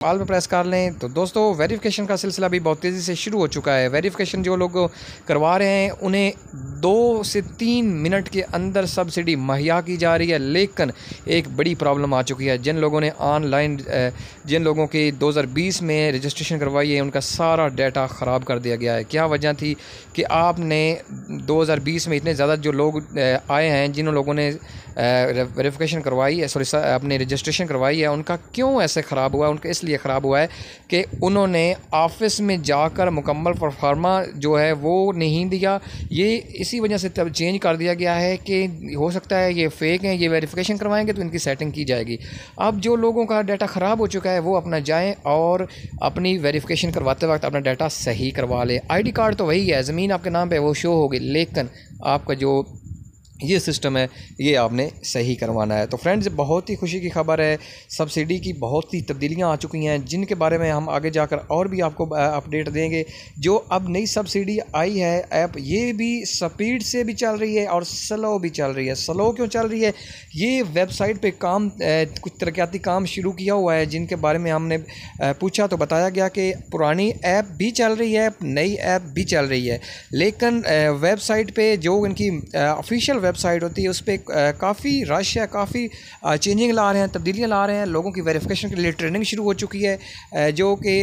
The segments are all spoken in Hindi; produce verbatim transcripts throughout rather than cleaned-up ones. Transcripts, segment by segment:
ऑल पे प्रेस कर लें। तो दोस्तों वेरिफिकेशन का सिलसिला भी बहुत तेज़ी से शुरू हो चुका है। वेरिफिकेशन जो लोग करवा रहे हैं उन्हें दो से तीन मिनट के अंदर सब्सिडी मुहैया की जा रही है। लेकिन एक बड़ी प्रॉब्लम आ चुकी है। जिन लोगों ने ऑनलाइन जिन लोगों की दो हज़ार बीस में रजिस्ट्रेशन करवाई है उनका सारा डाटा ख़राब कर दिया गया है। क्या वजह थी कि आपने दो हज़ार बीस में इतने ज़्यादा जो लोग आए हैं जिन लोगों ने वेरिफिकेशन करवाई है, सॉरी अपनी रजिस्ट्रेशन करवाई है, उनका क्यों ऐसे ख़राब हुआ है? उनका इसलिए ख़राब हुआ है कि उन्होंने ऑफिस में जाकर मुकम्मल परफार्मा जो है वो नहीं दिया। ये इसी वजह से तब चेंज कर दिया गया है कि हो सकता है ये फ़ेक हैं, ये वेरिफिकेशन करवाएंगे तो इनकी सेटिंग की जाएगी। अब जो लोगों का डाटा ख़राब हो चुका है वो अपना जाएँ और अपनी वेरिफिकेशन करवाते वक्त अपना डाटा सही करवा लें। आई डी कार्ड तो वही है, ज़मीन आपके नाम पर वो शो होगी, लेकिन आपका जो ये सिस्टम है ये आपने सही करवाना है। तो फ्रेंड्स, बहुत ही खुशी की खबर है, सब्सिडी की बहुत ही तब्दीलियां आ चुकी हैं जिनके बारे में हम आगे जाकर और भी आपको अपडेट देंगे। जो अब नई सब्सिडी आई है ऐप, ये भी स्पीड से भी चल रही है और स्लो भी चल रही है। स्लो क्यों चल रही है? ये वेबसाइट पे काम कुछ तरक्याती काम शुरू किया हुआ है जिनके बारे में हमने पूछा तो बताया गया कि पुरानी ऐप भी चल रही है, नई ऐप भी चल रही है, लेकिन वेबसाइट पे जो इनकी ऑफिशियल वेबसाइट होती है उस पर काफ़ी रश है, काफ़ी चेंजिंग ला रहे हैं, तब्दीलियाँ ला रहे हैं। लोगों की वेरिफिकेशन के लिए ट्रेनिंग शुरू हो चुकी है। जो कि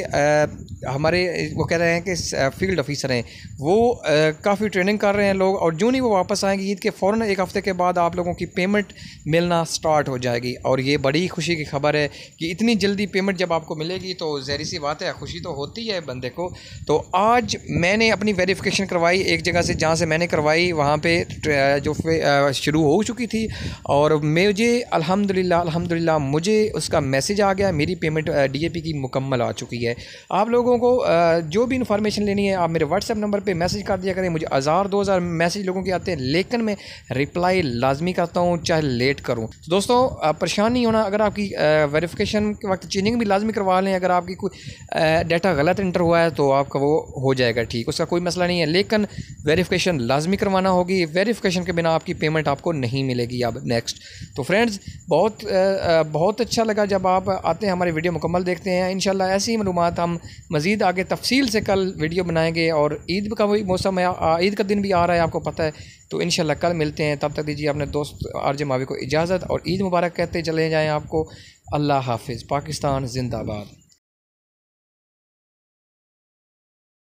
हमारे वो कह रहे हैं कि फील्ड ऑफिसर हैं वो काफ़ी ट्रेनिंग कर रहे हैं लोग, और जो नहीं वो वापस आएंगे ईद के फ़ौरन एक हफ़्ते के बाद आप लोगों की पेमेंट मिलना स्टार्ट हो जाएगी। और ये बड़ी खुशी की खबर है कि इतनी जल्दी पेमेंट जब आपको मिलेगी तो ज़ाहिर सी बात है खुशी तो होती है बंदे को। तो आज मैंने अपनी वेरिफिकेशन करवाई एक जगह से, जहाँ से मैंने करवाई वहाँ पे जो शुरू हो चुकी थी, और मुझे अल्हम्दुलिल्लाह अल्हम्दुलिल्लाह मुझे उसका मैसेज आ गया, मेरी पेमेंट डीएपी की मुकम्मल आ चुकी है। आप लोगों को जो भी इन्फॉर्मेशन लेनी है आप मेरे व्हाट्सएप नंबर पे मैसेज कर दिया करें। मुझे हज़ार दो हज़ार मैसेज लोगों के आते हैं, लेकिन मैं रिप्लाई लाजमी करता हूँ चाहे लेट करूँ। तो दोस्तों, परेशान नहीं होना। अगर आपकी वेरिफिकेशन के वक्त चेंजिंग भी लाजमी करवा लें, अगर आपकी कोई डाटा गलत इंटर हुआ है तो आपका वो हो जाएगा ठीक, उसका कोई मसला नहीं है, लेकिन वेरिफिकेशन लाजमी करवाना होगी। वेरिफिकेशन के बिना आपकी पेमेंट आपको नहीं मिलेगी अब नेक्स्ट। तो फ्रेंड्स, बहुत बहुत अच्छा लगा जब आप आते हैं हमारी वीडियो मुकम्मल देखते हैं। इंशाल्लाह ऐसी ही मालूमात हम मज़ीद आगे तफसील से कल वीडियो बनाएंगे, और ईद का भी मौसम है, ईद का दिन भी आ रहा है आपको पता है। तो इंशाल्लाह कल मिलते हैं, तब तक दीजिए अपने दोस्त आरजे मावी को इजाज़त और ईद मुबारक कहते चले जाएँ आपको। अल्लाह हाफिज़। पाकिस्तान जिंदाबाद।